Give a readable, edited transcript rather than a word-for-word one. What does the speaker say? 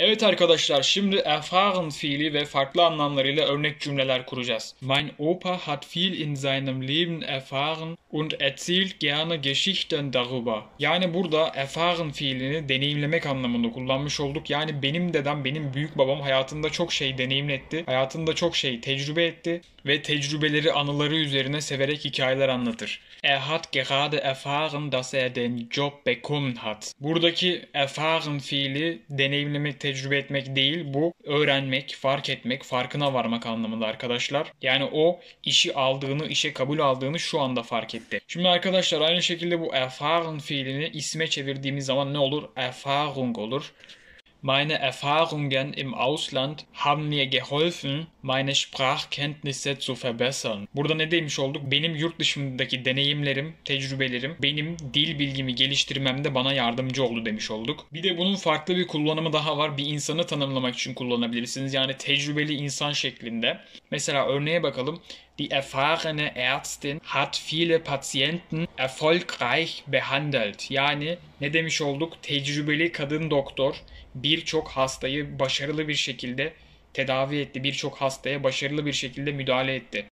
Evet arkadaşlar, şimdi erfahren fiili ve farklı anlamlarıyla örnek cümleler kuracağız. Mein Opa hat viel in seinem Leben erfahren und erzählt gerne Geschichten darüber. Yani burada erfahren fiilini deneyimlemek anlamında kullanmış olduk. Yani benim dedem, benim büyük babam hayatında çok şey deneyimletti. Hayatında çok şey tecrübe etti ve tecrübeleri, anıları üzerine severek hikayeler anlatır. Er hat gerade erfahren, dass er den Job bekommen hat. Buradaki erfahren fiili deneyimlemek, tecrübe etmek değil, bu öğrenmek, fark etmek, farkına varmak anlamında arkadaşlar. Yani o işi aldığını, işe kabul aldığını şu anda fark etti. Şimdi arkadaşlar aynı şekilde bu erfahren fiilini isme çevirdiğimiz zaman ne olur? Erfahrung olur. Meine Erfahrungen im Ausland haben mir geholfen, meine Sprachkenntnisse zu verbessern. Burada ne demiş olduk? Benim yurt dışındaki deneyimlerim, tecrübelerim benim dil bilgimi geliştirmemde bana yardımcı oldu demiş olduk. Bir de bunun farklı bir kullanımı daha var. Bir insanı tanımlamak için kullanabilirsiniz. Yani tecrübeli insan şeklinde. Mesela örneğe bakalım. Die erfahrene Ärztin hat viele Patienten erfolgreich behandelt. Yani ne demiş olduk? Tecrübeli kadın doktor birçok hastayı başarılı bir şekilde tedavi etti. Birçok hastaya başarılı bir şekilde müdahale etti.